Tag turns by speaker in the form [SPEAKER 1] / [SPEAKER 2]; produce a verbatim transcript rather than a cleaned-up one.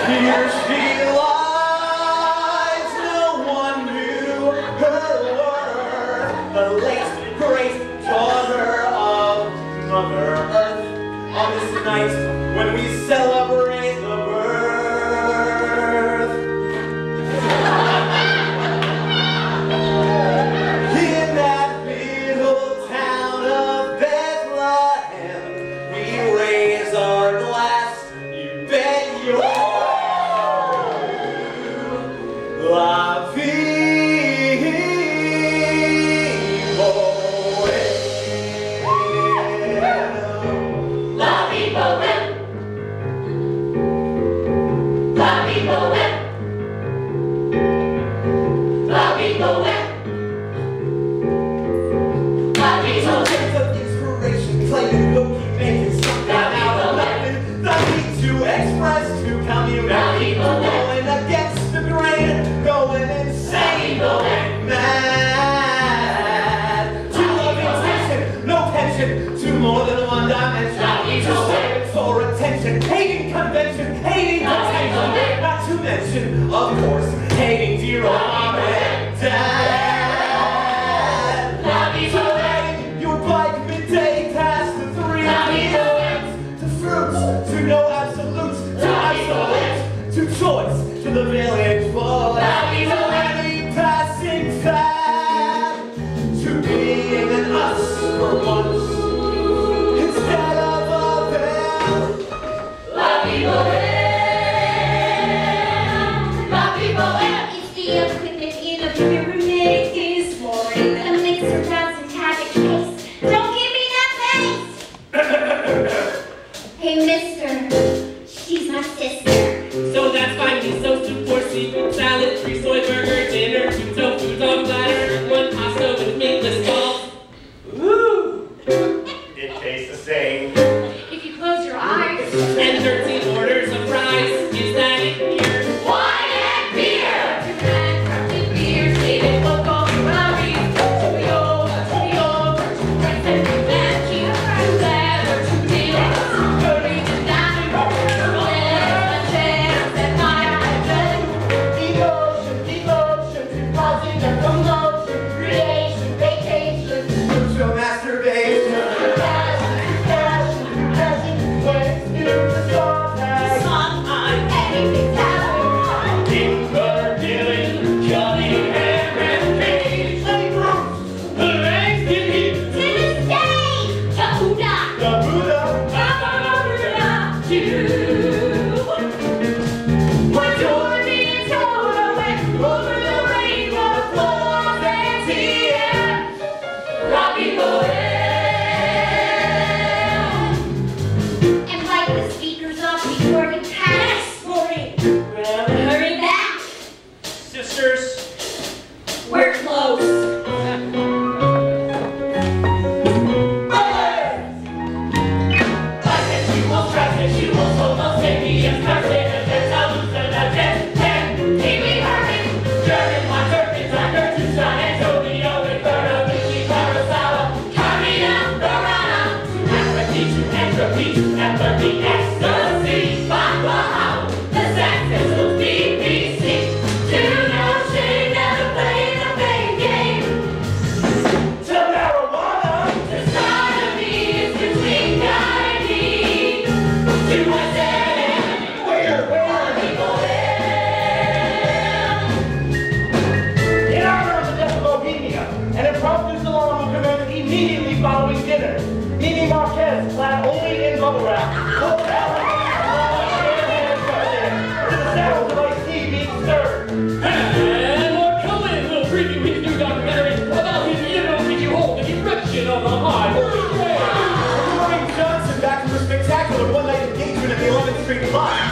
[SPEAKER 1] Here she lies, no one knew her worth. The late, great daughter of Mother Earth. On this night when we celebrate the birth. In that little town of Bethlehem, we raise our glass, you bet you. La Vie Boheme.
[SPEAKER 2] La Vie Boheme. La Vie Boheme. La Vie Boheme. La Vie Boheme.
[SPEAKER 1] Of inspiration, claiming go keep making something out of nothing. The need to express, to communicate, going against the grain, going insane, going mad. To love intention, no pension, to more than one dimension. To stand for attention, hating convention, hating attention, not to mention, of course, hating dear old mom and dad. So letting your bike midday past the three P's, to fruits, to no absolutes, to isolate, to choice, to the village full, to any passing fad, to being an us for once, instead of a them.
[SPEAKER 2] La Vie Boheme. La Vie Boheme.
[SPEAKER 3] It's the equipment in a pyramid this morning. A mixer doesn't have a case. Don't give me that face! Hey, mister. She's my sister.
[SPEAKER 4] So that's fine, miso soup, four seafood salad, three soy burger, dinner, two tofu dog platter, one pasta with meatless balls. Woo!
[SPEAKER 1] It tastes the same.
[SPEAKER 3] If you close your eyes.
[SPEAKER 4] And thirteen orders of fries. Is that it here?
[SPEAKER 2] Wine and beer.
[SPEAKER 3] To red, crappy beer, stated local Ferraris. To yoga, to yoga, to breakfast, and to leather, to deal, to curry, to diamond, to leather, chairs, and my heaven.
[SPEAKER 1] Emotion, emotion, deposit and promotion, creation, vacation, mutual masturbation, passion, passion, passion, when it's new to song tag.
[SPEAKER 3] Song on anything's happening.
[SPEAKER 1] Timber, dealing, Johnny, Ham, and Cage, Lady Bruce, the legs can eat,
[SPEAKER 3] To this day, Yehuda,
[SPEAKER 1] the Buddha,
[SPEAKER 3] Yehuda, you. We're journey and toiling over the rainbow floors and tears.
[SPEAKER 2] La Vie Boheme.
[SPEAKER 3] And like the speakers of the organ past morning, well, hurry back,
[SPEAKER 4] Sisters.
[SPEAKER 3] we're close.
[SPEAKER 2] Bisexual, transsexual, homo sapiens, carcinogens, hallucinogens, and Pee-wee Herman, German, hot Turkins, Turkistan, Antonio, Inferno, Vichy, Kurosawa, Kamina, Burana, to apathy, to entropy, to empathy, ecstasy, Bacalhau, the Sex Pistols, B B C, to no shame, never play the pain game.
[SPEAKER 1] to marijuana.
[SPEAKER 2] The sodomy is between God and me. To what's
[SPEAKER 1] Where, where?
[SPEAKER 2] La Vie Boheme.
[SPEAKER 1] In honor of the death of Bohemia, an impromptu salon will commence immediately following dinner. Mimi Marquez, clad only in bubble wrap, will balance to the sounds of iced tea being served.
[SPEAKER 4] And Lord Cohen will preview his new documentary about his inability to hold the erection of a high holy grail.
[SPEAKER 1] Roy Johnson back from the spectacular one-night engagement at the eleventh Street Club.